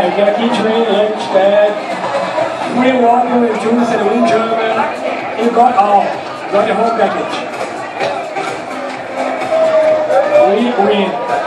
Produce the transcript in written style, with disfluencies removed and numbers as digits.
get each train lunch that we walk with Jews and in German. You got all, got the whole package. We win.